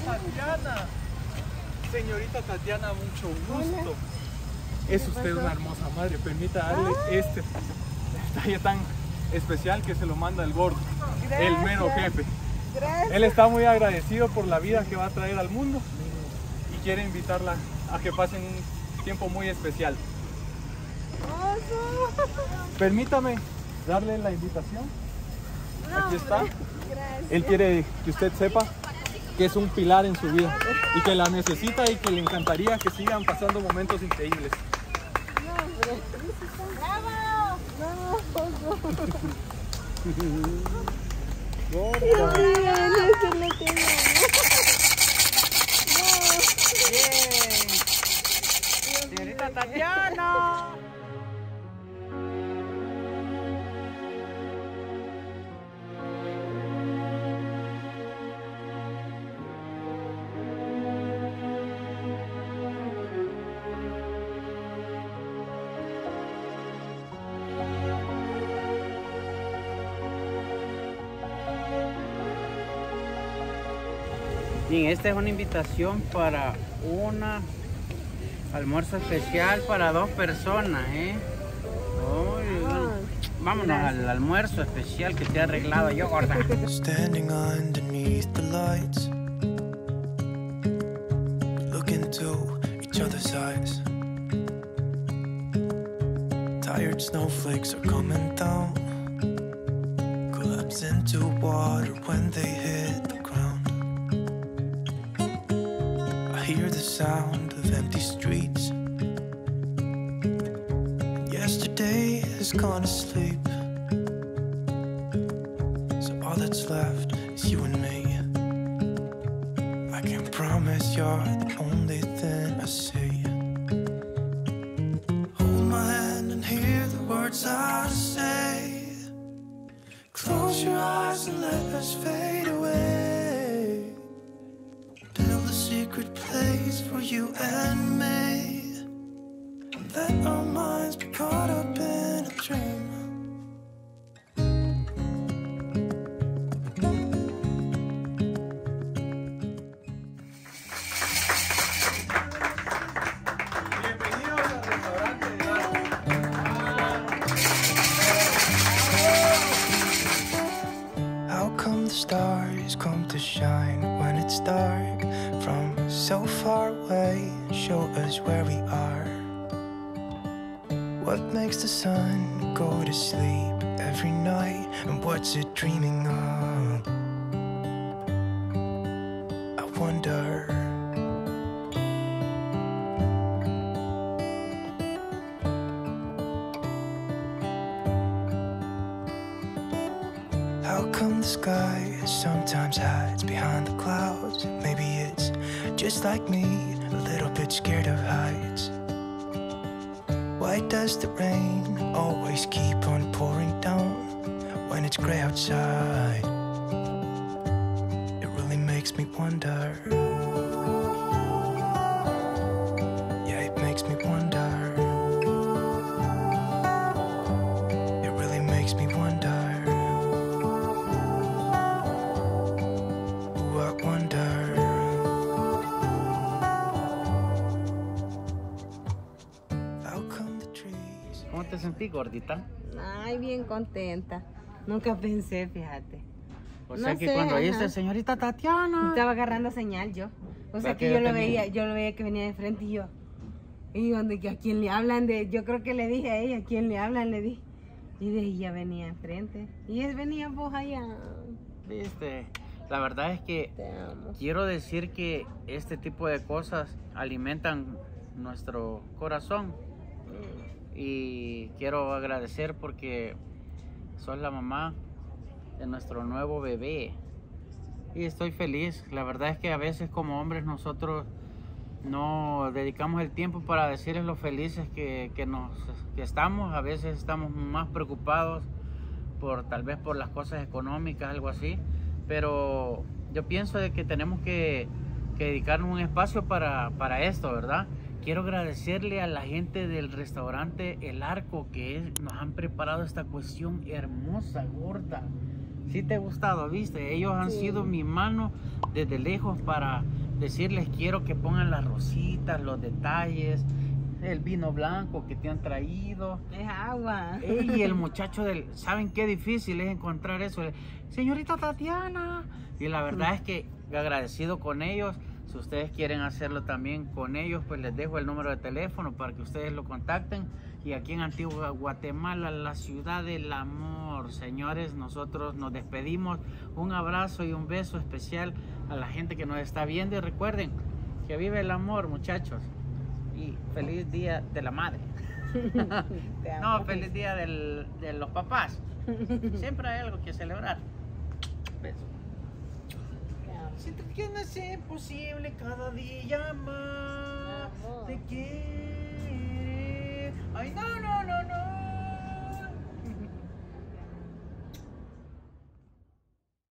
Tatiana. Señorita Tatiana, mucho gusto. Es usted una hermosa madre. Permita darle este detalle tan especial que se lo manda el gordo, el mero jefe. Gracias. Él está muy agradecido por la vida que va a traer al mundo y quiere invitarla a que pasen un tiempo muy especial. Permítame darle la invitación. Aquí está. Gracias. Él quiere que usted sepa que es un pilar en su vida y que la necesita y que le encantaría que sigan pasando momentos increíbles. ¡Bravo! No. Gorda. Bien. Señorita Tatiana. Bien, esta es una invitación para un almuerzo especial para 2 personas, vámonos al almuerzo especial que te he arreglado yo, gorda. Standing underneath the lights, look into each other's eyes. Tired snowflakes are coming down, collapse into water when they hit the ground. I hear the sound of empty streets. Yesterday has gone to sleep, so all that's left is you and me. I can promise you're the only thing I see. Hold my hand and hear the words I say. Close your eyes and let us fade away. Build a secret place for you and me. Let our minds be caught up in a dream. Bienvenidos al restaurante de Darko. How come the stars come to shine when it's dark from so far away and show us where we are? What makes the sun go to sleep every night, and what's it dreaming of? I wonder. How come the sky sometimes hides behind the clouds? Maybe it's just like me, a little bit scared of heights. Why does the rain always keep on pouring down when it's gray outside? It really makes me wonder. Yeah, it makes me wonder. It really makes me wonder. Ooh, I wonder. How come the trees? ¿Cómo te sentís, gordita? Ay, bien contenta. Nunca pensé, fíjate. O sea No que sé, cuando ajá. dice señorita Tatiana. Estaba agarrando señal yo. O sea ¿Para que qué yo lo tenía? veía que venía de frente y yo. Y donde que a quién le hablan de, yo creo que le dije a ella, a quién le hablan, le dije. Y de ella venía enfrente. Y él venía vos allá. Viste, la verdad es que Te amo. quiero decir que este tipo de cosas alimentan nuestro corazón. Y quiero agradecer porque sos la mamá de nuestro nuevo bebé. Y estoy feliz. La verdad es que a veces como hombres nosotros no dedicamos el tiempo para decirles lo felices que estamos. A veces estamos más preocupados tal vez por las cosas económicas, algo así. Pero yo pienso de que tenemos que dedicarnos un espacio para esto, ¿verdad? Quiero agradecerle a la gente del restaurante El Arco que nos han preparado esta cuestión hermosa, gorda. Sí te ha gustado, ¿viste? Ellos han Sí. sido mi mano desde lejos para decirles quiero que pongan las rositas, los detalles, el vino blanco que te han traído. Es agua. Y el muchacho del... ¿Saben qué difícil es encontrar eso? Señorita Tatiana. Y la verdad es que agradecido con ellos. Si ustedes quieren hacerlo también con ellos, pues les dejo el número de teléfono para que ustedes lo contacten. Y aquí en Antigua Guatemala, la ciudad del amor. Señores, nosotros nos despedimos. Un abrazo y un beso especial a la gente que nos está viendo. Y recuerden que vive el amor, muchachos. Y feliz día de la madre. Te amo. No, feliz día de los papás. Siempre hay algo que celebrar. Beso. Te amo. Siento que no es imposible cada día más Amor. te quiere. Ay, no, no, no, no.